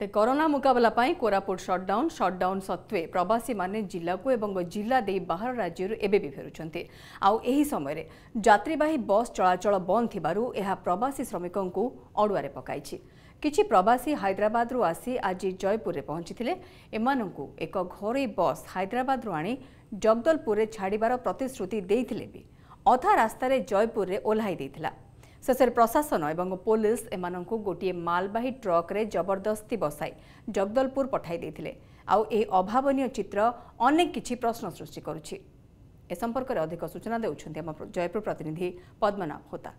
ते कोरोना मुकाबला पाई कोरापुट शटडाउन सत्वे प्रवासी माने जिला को एवं जिला दे बाहर राज्य एबे भी फेरुछन्ते आउ एही समय रे यात्रीवाही बस चलाचल बंद थिबारु एहा प्रवासी श्रमिकों को अड़ुआरे पकाइछि। किछि प्रवासी हैदराबाद रु आसी आज जयपुर रे पहुंचीथिले। एमानंकु एक घरोई बस हैदराबाद रु आनी जगदलपुर रे छाड़ीबार प्रतिश्रुति देइथिले भी अधा रास्ता रे जयपुर रे ओल्हाई देइथिला। शेषे प्रशासन एवं पुलिस एमानंकु गोटे मालबाही ट्रक रे जबरदस्ती बसाई जगदलपुर पठाई देइथिले। आउ ए अभावनीय चित्र अनेक किछि प्रश्न सृष्टि करुछि। ए संपर्क रे अधिक सूचना देउछन्ति हम जयपुर प्रतिनिधि पद्मनाभ होता।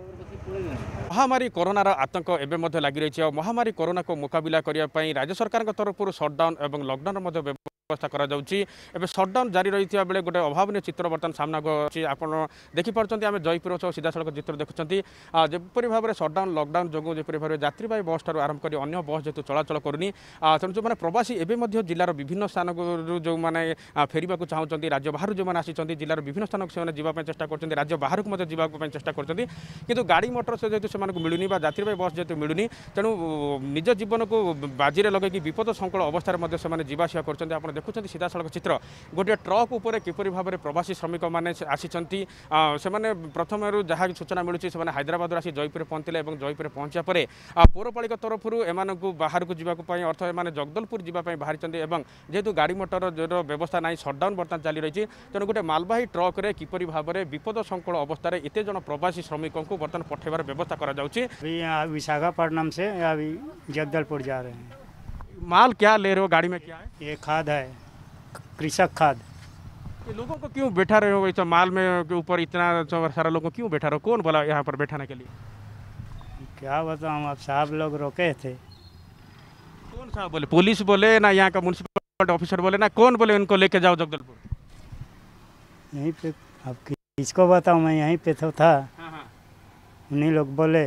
महामारी कोरोनार आतंक एवं लगी रही है। महामारी कोरोना को मुकाबला करने राज्य सरकार तरफ सटडाउन और लॉकडाउन व्यवस्था करा जाउची। एबे सटडाउन जारी रही बेले गोटे अभावनीय चित्र बर्तमान सामना को आपन देखिपारछन्ती। आम जयपुर सीधा सड़क चित्र देखुंती जेपरी भाव में सटडाउन लॉकडाउन जो जेपरी भाव में यात्रीवाही बस ठार आरंभ कर अन्य बस जेहतु चलाचल करूनी तेणु जो मैंने प्रवासी एवं जिलार विभिन्न स्थान जो मैंने फेरवा चाहते राज्य बाहर जो मैंने आसी जिलार विभिन्न स्थान से जावाई चेष्टा कर राज्य बाहर को जावाई चेष्टा कर गाड़ी मोटर से जेहतु से मिलूनी यात्रीवाही बस जेहतु मिलूनी तेणु निज जीवन को बाजी लगे विपद संकुल अवस्था से जावासिया कर देखुं सीधा सड़क चित्र गोटे ट्रक उपर किपरि भाव में प्रवासी श्रमिक मैंने आसी प्रथम जहाँ सूचना मिलूँ से हैदराबाद आसी जयपुर पहुँचले और जयपुर पहुँचा पर पौरपालिका तरफ एम बाहर को जावाई अर्थ एम जगदलपुर जावाई बाहरी जेहेतु गाड़ी मोटर जो व्यवस्था ना सटडाउन बर्तमान चली रही तेणु गोटे मालबाही ट्रक रे किपरि भाव में विपद संकुल अवस्था एत जन प्रवासी श्रमिकों को बर्तमान पठेबार व्यवस्था करा विशाखापट्टनम से अभी जगदलपुर जा रहे हैं। माल क्या ले रहे हो? गाड़ी में क्या है? ये खाद है, कृषक खाद। लोगों को क्यों बैठा रहे हो? इस माल में के ऊपर इतना सारा लोगों को क्यों बैठा रहे हो? कौन बोला यहाँ पर बैठाने के लिए? क्या बताऊँ, अब साहब लोग रोके थे। कौन साहब बोले? पुलिस बोले ना यहाँ का म्युनिसिपल ऑफिसर बोले ना कौन बोले उनको लेके जाओ जगदलपुर? यहीं पे अब किसको बताऊँ, मैं यहीं पे तो था। उन्हीं लोग बोले,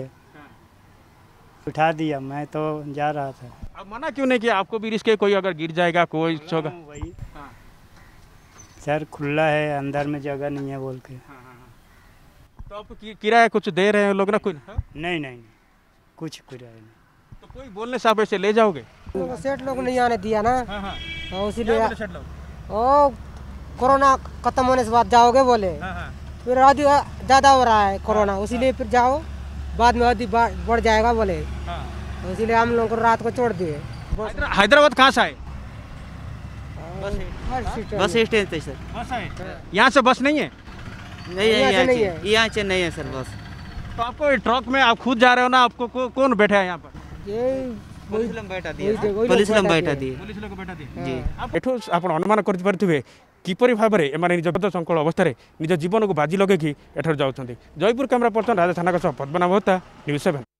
उठा दिया, मैं तो जा रहा था। अब मना क्यों नहीं किया? आपको भी रिस्क है, कोई अगर गिर जाएगा कोई होगा। वही सर खुला है, अंदर में जगह नहीं है बोल के। तो आपको किराया कुछ दे रहे हैं लोग ना? कोई नहीं कुछ किराया नहीं। तो कोई बोलने से आप ऐसे ले जाओगे? सेठ लोग नहीं आने दिया ना, इसीलिए ओ कोरोना खत्म होने से बाद जाओगे बोले। फिर आदि ज़्यादा हो रहा है कोरोना, इसीलिए फिर जाओ, बाद में आदि बढ़ जाएगा बोले। इसीलिए हम लोग को रात को छोड़ दिए। हैदराबाद कहाँ से आए? बस स्टैंड पे सर। यहाँ से बस नहीं है? यहाँ से नहीं है सर बस। तो आपको ट्रक में आप खुद जा रहे हो ना? आपको कौन बैठा है यहाँ पर? पुलिस लोग बैठा दिए जी। एठो आपण अनुमान कर पारे किपरि भाव में एम निज संकुल अवस्था निज जीवन को बाजी लगे एठार जाऊँ। जयपुर कैमरा पर्सन राजा थाना पद्मनाभ होता, News7।